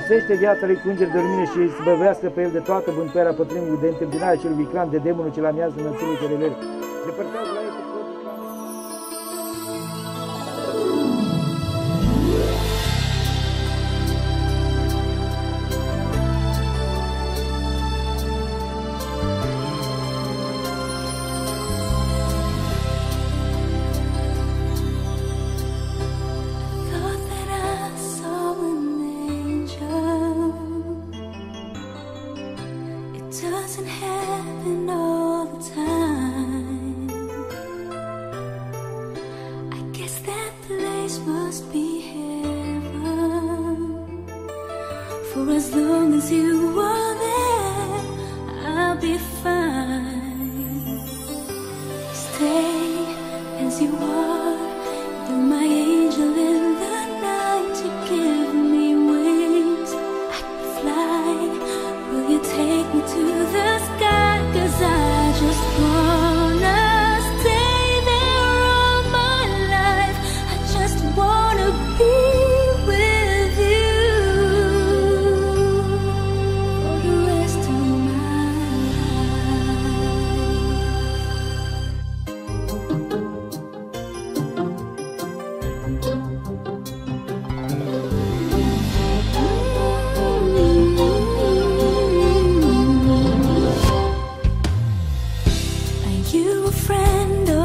înmulțește viața lui cu îngeri de lumină și îi zbăvească pe el de toată bântuirea pătrângului, de întâmpinarea celui viclan, de demonul ce la miază înălțimii cherelări. Depărtează la el cu tot viclanul. Doesn't happen all the time. I guess that place must be heaven. For as long as you are there, I'll be fine. Stay as you are, you're my angel in the night. You give me wings, I can fly. Will you take me to the sky? 'Cause I just wanna stay there all my life. I just wanna be with you for the rest of my you a friend